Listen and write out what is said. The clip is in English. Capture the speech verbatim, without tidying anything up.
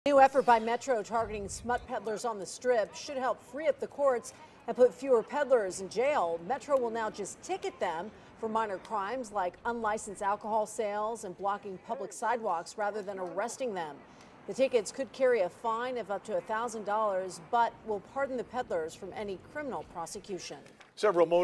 New effort by Metro targeting smut peddlers on the Strip should help free up the courts and put fewer peddlers in jail. Metro will now just ticket them for minor crimes like unlicensed alcohol sales and blocking public sidewalks rather than arresting them. The tickets could carry a fine of up to one thousand dollars, but will pardon the peddlers from any criminal prosecution. Several